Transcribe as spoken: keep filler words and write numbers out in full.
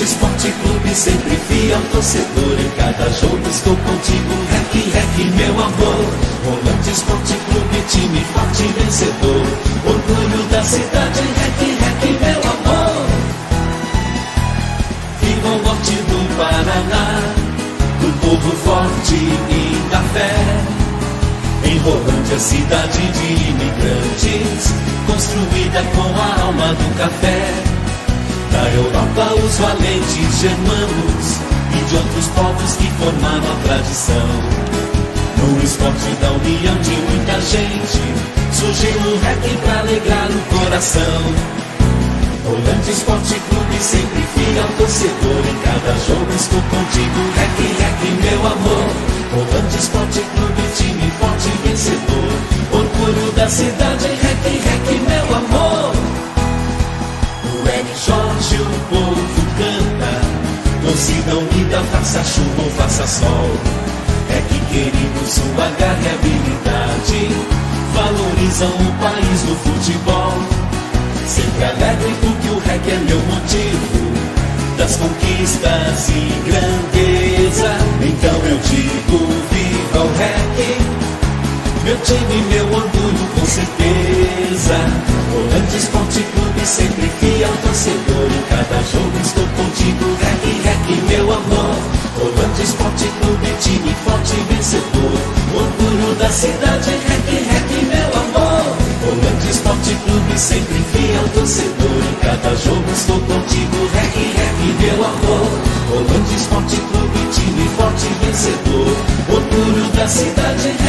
Rolândia Esporte Clube, sempre fiel torcedor. Em cada jogo estou contigo, rec, rec, meu amor. Rolândia Esporte Clube, time forte e vencedor. Orgulho da cidade, rec, rec, meu amor. Viva o norte do Paraná, do povo forte e da fé. Em Rolândia, cidade de imigrantes, construída com a alma do café. Da Europa, os valentes germanos e de outros povos que formaram a tradição. No esporte da união de muita gente, surgiu o rec pra alegrar o coração. Rolândia Esporte Clube, sempre fiel torcedor. Em cada jogo estou contigo, rec, rec, meu amor. Rolândia Esporte Clube, time forte e vencedor. Orgulho da cidade, rec, rec, meu amor. No R Jorge o povo canta, torcida unida, faça chuva ou faça sol. Rec querido, sua garra e habilidade valorizam o país do futebol. Sempre alegre porque o rec é meu motivo das conquistas e grandeza. Então eu digo, viva o rec, meu time, meu orgulho com certeza. Rolândia Esporte Clube, sempre fiel torcedor. Em cada jogo estou contigo, rec, rec, meu amor. Rolândia Esporte Clube, time forte e vencedor. Orgulho da cidade, rec, rec, meu amor. Rolândia Esporte Clube, sempre fiel torcedor. Em cada jogo estou contigo, rec, rec, meu amor. Rolândia Esporte Clube, time forte e vencedor. Orgulho da cidade,